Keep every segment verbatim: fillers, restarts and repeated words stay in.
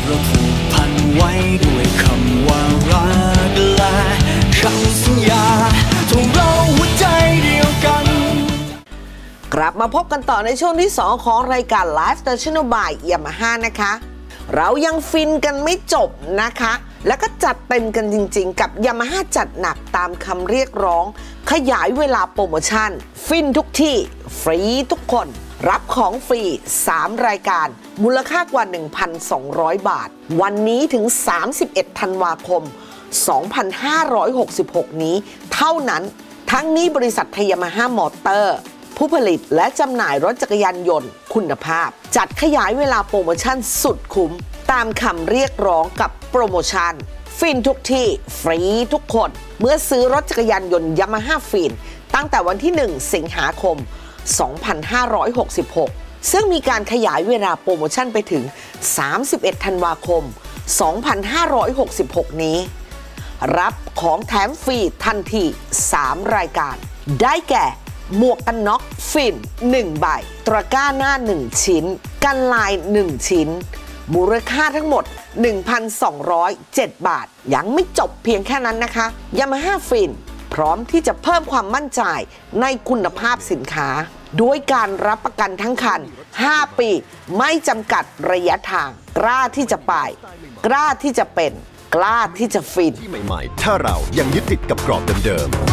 เราผูกพันไว้ด้วยคำว่ารักและคำสัญญาทงเราหัวใจเดียวกันกลับมาพบกันต่อในช่วงที่สองของรายการ Lifestyle by Yamaha นะคะเรายังฟินกันไม่จบนะคะแล้วก็จัดเต็มกันจริงๆกับ Yamaha จัดหนักตามคำเรียกร้องขยายเวลาโปรโมชั่นฟินทุกที่ฟรีทุกคนรับของฟรีสามรายการมูลค่ากว่า หนึ่งพันสองร้อย บาทวันนี้ถึงสามสิบเอ็ดธันวาคมสองพันห้าร้อยหกสิบหกนี้เท่านั้นทั้งนี้บริษัทไทย Yamaha Motorผู้ผลิตและจำหน่ายรถจักรยานยนต์คุณภาพจัดขยายเวลาโปรโมชั่นสุดคุ้มตามคำเรียกร้องกับโปรโมชั่นฟินทุกที่ฟรีทุกคนเมื่อซื้อรถจักรยานยนต์ Yamaha ฟินตั้งแต่วันที่หนึ่งสิงหาคมสองพันห้าร้อยหกสิบหกซึ่งมีการขยายเวลาโปรโมชั่นไปถึงสามสิบเอ็ดธันวาคมสองพันห้าร้อยหกสิบหกนี้รับของแถมฟรีทันทีสามรายการได้แก่หมวกกันน็อกฟินหนึ่งใบตะกร้าหน้าหนึ่งชิ้นกันลายหนึ่งชิ้นมูลค่าทั้งหมด หนึ่งพันสองร้อยเจ็ด บาทยังไม่จบเพียงแค่นั้นนะคะ Yamaha ฟินพร้อมที่จะเพิ่มความมั่นใจในคุณภาพสินค้าด้วยการรับประกันทั้งคันห้าปีไม่จำกัดระยะทางกล้าที่จะไปกล้าที่จะเป็นกล้าที่จะฟินที่ใหม่ๆถ้าเรายังยึดติดกับกรอบเดิมๆ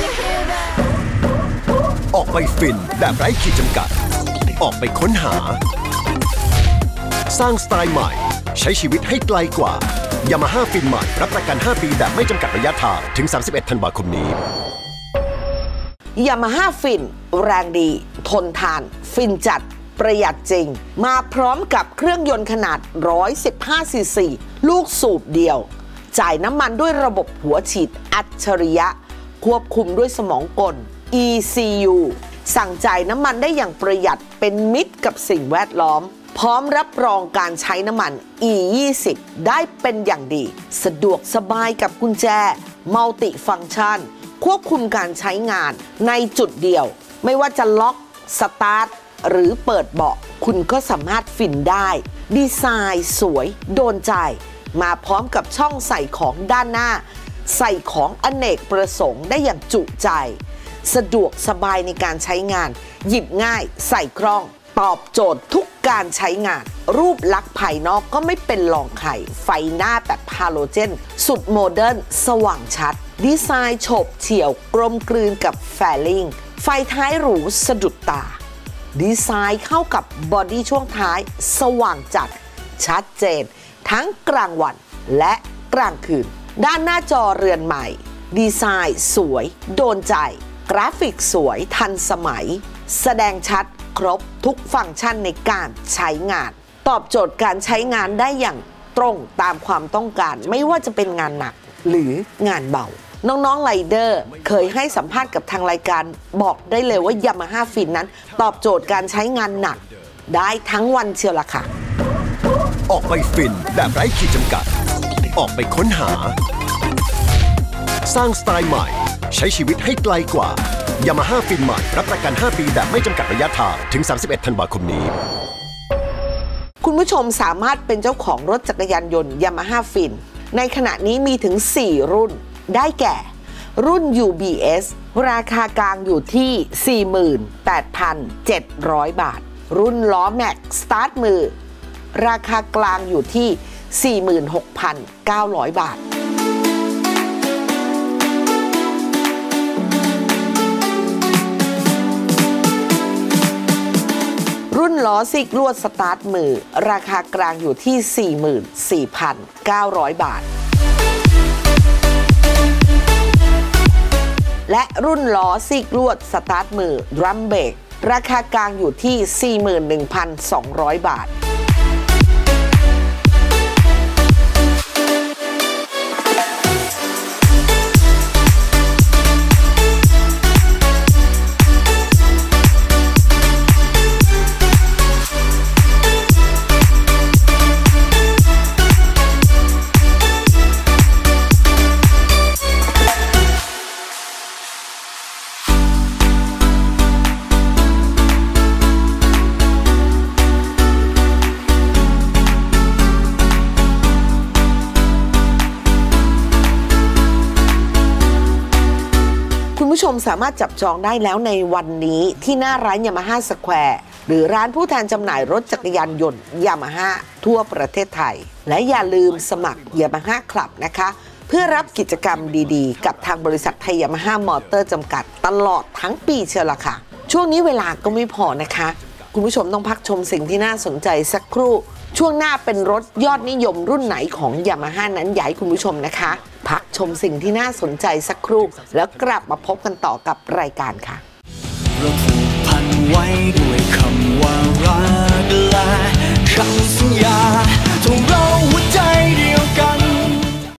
ออกไปฟินแบบไร้ขีดจำกัดออกไปค้นหาสร้างสไตล์ใหม่ใช้ชีวิตให้ไกลกว่า Yamaha ฟินใหม่รับประกันห้าปีแบบไม่จำกัดระยะทางถึงสามสิบเอ็ดธันวาคมนี้ Yamaha ฟินแรงดีทนทานฟินจัดประหยัดจริงมาพร้อมกับเครื่องยนต์ขนาดหนึ่งร้อยสิบห้าซีซีลูกสูบเดียวจ่ายน้ำมันด้วยระบบหัวฉีดอัจฉริยะควบคุมด้วยสมองกล อี ซี ยู สั่งจ่ายน้ำมันได้อย่างประหยัดเป็นมิตรกับสิ่งแวดล้อมพร้อมรับรองการใช้น้ำมัน อี ยี่สิบ ได้เป็นอย่างดีสะดวกสบายกับกุญแจมัลติฟังก์ชันควบคุมการใช้งานในจุดเดียวไม่ว่าจะล็อกสตาร์ทหรือเปิดเบาะคุณก็สามารถฟินได้ดีไซน์สวยโดนใจมาพร้อมกับช่องใส่ของด้านหน้าใส่ของอเนกประสงค์ได้อย่างจุใจสะดวกสบายในการใช้งานหยิบง่ายใส่คล่องตอบโจทย์ทุกการใช้งานรูปลักษณ์ภายนอกก็ไม่เป็นรองใครไฟหน้าแบบฮาโลเจนสุดโมเดิร์นสว่างชัดดีไซน์โฉบเฉี่ยวกลมกลืนกับแฟลิงไฟท้ายหรูสะดุดตาดีไซน์เข้ากับบอดี้ช่วงท้ายสว่างจัดชัดเจนทั้งกลางวันและกลางคืนด้านหน้าจอเรือนใหม่ดีไซน์สวยโดนใจกราฟิกสวยทันสมัยแสดงชัดครบทุกฟังก์ชันในการใช้งานตอบโจทย์การใช้งานได้อย่างตรงตามความต้องการไม่ว่าจะเป็นงานหนักหรืองานเบาน้องๆไรเดอร์เคยให้สัมภาษณ์กับทางรายการบอกได้เลยว่า Yamaha ฟินนั้นตอบโจทย์การใช้งานหนักได้ทั้งวันเชียวล่ะค่ะออกไปฟินแบบไร้ขีดจำกัดออกไปค้นหาสร้างสไตล์ใหม่ใช้ชีวิตให้ไกลกว่า Yamaha ฟินใหม่รับประกันห้าปีแบบไม่จำกัดระยะทางถึงสามสิบเอ็ดธันวาคมนี้คุณผู้ชมสามารถเป็นเจ้าของรถจักรยานยนต์ Yamaha ฟินในขณะนี้มีถึงสี่รุ่นได้แก่รุ่น ยู บี เอส ราคากลางอยู่ที่ สี่หมื่นแปดพันเจ็ดร้อย บาทรุ่นล้อแม็กสตาร์ทมือราคากลางอยู่ที่ สี่หมื่นหกพันเก้าร้อย บาทรุ่นล้อซิกลวดสตาร์ทมือราคากลางอยู่ที่ สี่หมื่นสี่พันเก้าร้อย บาทและรุ่นล้อซิกลวดสตาร์ทมือดรัมเบรกราคากลางอยู่ที่ สี่หมื่นหนึ่งพันสองร้อย บาทชมสามารถจับจองได้แล้วในวันนี้ที่หน้าร้านยามาฮ่าสแควร์หรือร้านผู้แทนจำหน่ายรถจักรยานยนต์ยามาฮ่าทั่วประเทศไทยและอย่าลืมสมัครยามาฮ่าคลับนะคะเพื่อรับกิจกรรมดีๆกับทางบริษัทไทยยามาฮ่ามอเตอร์จำกัดตลอดทั้งปีเชียวล่ะค่ะช่วงนี้เวลาก็ไม่พอนะคะคุณผู้ชมต้องพักชมสิ่งที่น่าสนใจสักครู่ช่วงหน้าเป็นรถยอดนิยมรุ่นไหนของยามาฮ่านั้นอยากให้คุณผู้ชมนะคะพักชมสิ่งที่น่าสนใจสักครู่แล้วกลับมาพบกันต่อกับรายการค่ะเราผูกพันไว้ด้วยคำว่ารักและคำสัญญา